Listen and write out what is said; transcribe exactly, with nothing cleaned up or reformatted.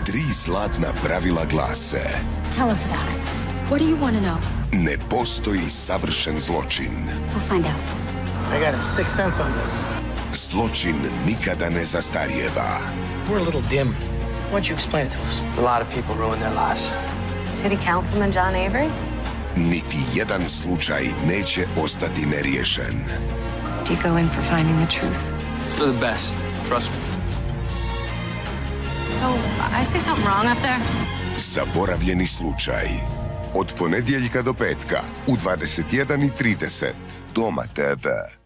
Tri zlatna pravila glase: Tell us about it. What do you want to know? ne postoji savršen zločin. We'll find out. I got a sixth sense on this. Zločin nikada ne zastarijeva. We're a little dim. Why don't you explain it to us? A lot of people ruin their lives. City Councilman John Avery? Niti jedan slučaj neće ostati neriješen. Do you go in for finding the truth? It's for the best. Trust me. So, I say something wrong up there? Zaboravljeni slučaj. Od ponedjeljka do petka u dvadeset jedan i trideset. Doma te ve.